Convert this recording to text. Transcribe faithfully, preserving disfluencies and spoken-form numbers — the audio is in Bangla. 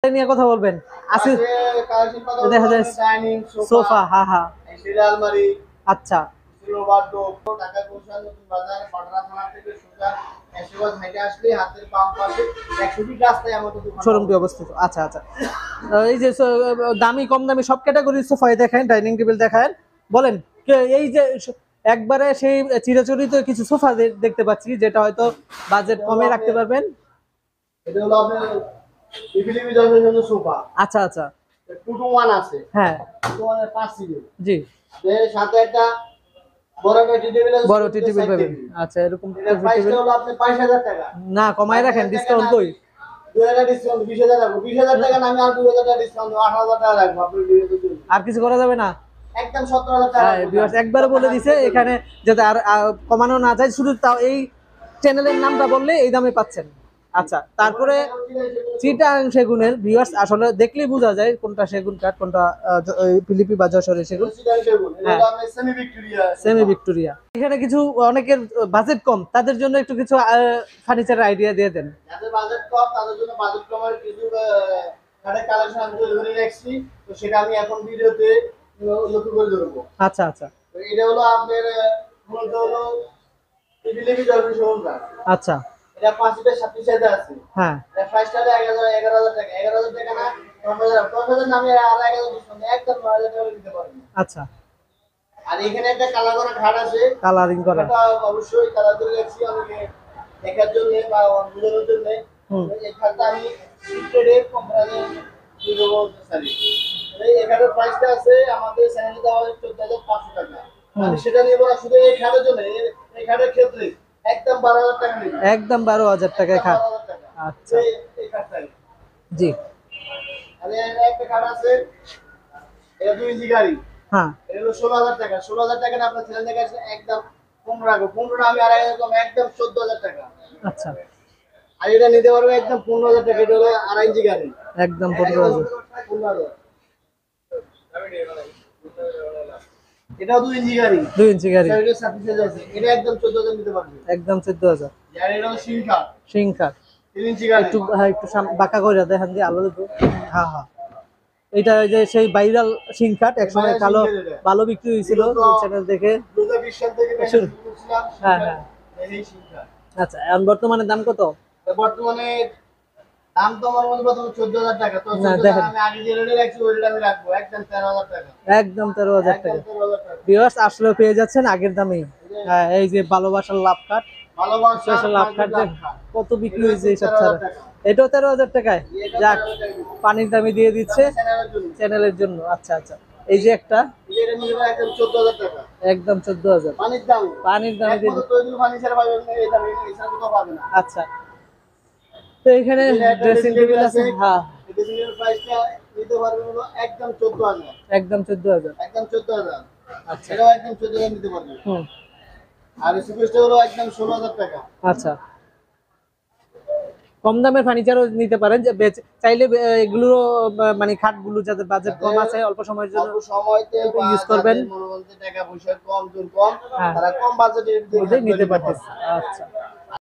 নিয়ে কথা বলবেন। আছে দেখা যায় সোফা, হ্যাঁ হ্যাঁ, আলমারি, আচ্ছা ঢাকা গুলশান নতুন বাজার পাটরা থানা থেকে সোজা একশো গজ হেঁটে আসলে হাতের বাম পাশে একশো ফিট রাস্তায় আমাদের দোকান শোরুমটি অবস্থিত। আচ্ছা আচ্ছা, এই যে দামি কম দামি সব ক্যাটাগরির সোফাই দেখেন, ডাইনিং টেবিল দেখেন, বলেন এই যে একবারে সেই চিরাচরিত কিছু সোফা দেখতে পাচ্ছি যেটা হয়তো বাজেট কমে রাখতে পারবেন। এটা হলো আপনার ইফিলিপি জনের জন্য সোফা। আচ্ছা আচ্ছা, টু টু ওয়ান আছে, হ্যাঁ টু টু ওয়ান এর পাঁচ সিটের, জি, এর সাথে একটা বড় টি টেবিল আছে, বড় টি টেবিল পাবেন। আচ্ছা, এরকম এর প্রাইসটা হলো আপনি বাইশ হাজার টাকা। না কমায় রাখেন, ডিসকাউন্ট কই? দুই হাজার ডিসকাউন্ট, বিশ হাজার রাখবো, বিশ হাজার টাকা না আমি আর দুই হাজার টাকা ডিসকাউন্ট আঠারো হাজার টাকা রাখবো আপনি ভিডিওতে জন্য। আর কিছু করা যাবে না? একদম সতেরো হাজার টাকা। হ্যাঁ ভিউয়ার্স একবারে বলে দিয়েছে এখানে যাতে আর কমানো না যায়, শুধু তাও এই চ্যানেলের নামটা বললে এই দামে পাচ্ছেন। আচ্ছা, তারপরে চিটাং সেগুনের ভিউয়ার্স আসলে দেখলেই বোঝা যায় কোনটা সেগুন কাঠ, কোনটা ফিলিপি বা যশোরের সেগুন। Semi Victoria, semi Victoria. এখানে কিছু অনেকের বাজেট কম, তাদের জন্য একটু কিছু ফার্নিচারের আইডিয়া দিয়ে দেন। যাদের বাজেট কম তাদের জন্য বাজেট কমের কিছু কাঠের কালেকশন আমি ধরে রাখছি, তো সেটা আমি এখন ভিডিওতে লক্ষ্য করে ধরবো। আচ্ছা আচ্ছা, এটা হলো আপনার মূলত হলো ফিলিপি জয়পুর সেগুন কাঠ। আচ্ছা, এটা পাঁচ ফিটের সাত ফিট সাইজ আছে। হ্যাঁ, এর প্রাইসটা হলো এগারো হাজার টাকা। এগারো হাজার টাকা না, দশ হাজার, দশ হাজার নামে আর এক হাজার ডিসকাউন্ট, একদম নয় হাজার টাকা দিতে পারবেন। আচ্ছা। আর এখানে একটা কালার করা খাট আছে, কালারিং করা, এটা অবশ্যই কালার করে রাখছি আমাকে দেখার জন্য বা বোঝানোর জন্য। এই খাটটা আমি সিক্রেটে কোম্পানি দিয়ে বলতে চাই। এই এখানের প্রাইসটা আছে আমাদের চ্যানেলে দেওয়া আছে চোদ্দ হাজার পাঁচশো টাকা। মানে সেটা নিয়ে বলা শুধু এই খাটের জন্য, এই খাটের ক্ষেত্রে একদম বারো হাজার টাকা নেবে, একদম বারো হাজার টাকায় খাট। আচ্ছা, এই খাটটাই জি। আরে একটা খাট আছে, এটা দুই ইঞ্চি গাড়ি, হ্যাঁ, এটা হলো ষোলো হাজার টাকা। ষোলো হাজার টাকা না আপনার ছেলে দেখে আসলে একদম পনেরো রাখবো, পনেরো আমি আড়াই হাজার কম, একদম চোদ্দ হাজার টাকা। আচ্ছা, আর এটা নিতে পারবে একদম পনেরো হাজার টাকা। এটা হলো আড়াই ইঞ্চি গাড়ি, একদম পনেরো হাজার। পনেরো হাজার। এটাও দুই ইঞ্চি গাড়ি, দুই ইঞ্চি গাড়ি, এটা একদম চোদ্দ হাজার নিতে পারবে, একদম চোদ্দ হাজার। আর এটা হলো সিং কাঠ, সিং কাঠ, তিন ইঞ্চি গাড়ি। একটু হ্যাঁ একটু বাঁকা করে দেখেন যে আলো দেবো। হ্যাঁ হ্যাঁ, এটা ওই যে সেই ভাইরাল সিং কাঠ, একসময় কালো ভালো বিক্রি হয়েছিল চ্যানেল দেখে। দুই হাজার বিশ সাল থেকে হ্যাঁ হ্যাঁ, এই সিং কাঠ। আচ্ছা, এখন বর্তমানে দাম কত? বর্তমানে দাম তো আমার মনে হয় চোদ্দ হাজার টাকা। তো আমি আগে যে রেটে রাখছি ওই রেটে আমি রাখবো একদম তেরো হাজার টাকা, একদম তেরো হাজার টাকা। ভিউয়ার্স আসলে পেয়ে যাচ্ছেন আগের দামেই। হ্যাঁ, এই যে ভালোবাসার লাভ কাঠ, ভালোবাসার লাভ কাঠ কত বিক্রি হয়েছে এইসব ছাড়া, এটাও তেরো হাজার টাকায়। যাক, পানির দামে দিয়ে দিচ্ছে চ্যানেলের জন্য। আচ্ছা আচ্ছা, এই যে একটা চোদ্দ হাজার টাকা, একদম চোদ্দ হাজার পানির দাম, পানির দামে দিয়ে দিচ্ছে। আচ্ছা, তো এখানে ড্রেসিং টেবিল আছে, হ্যাঁ ড্রেসিং টেবিল প্রাইসটা নিতে পারবেন হলো একদম চোদ্দ হাজার, একদম চোদ্দ হাজার, একদম চোদ্দ হাজার। আচ্ছা, এটাও একদম চোদ্দ হাজার নিতে পারবেন। হুম, আর সুপারস্টা হলো একদম ষোলো হাজার টাকা। আচ্ছা, কম দামের ফার্নিচারও নিতে পারেন, যে চাইলে এগুলো মানে খাটগুলো যাদের বাজেট কম আছে অল্প সময়ের জন্য সময়তে ইউজ করবেন, টাকা পয়সা কম, জোর কম, তারা কম বাজেটে নিতে পারতেছে। আচ্ছা।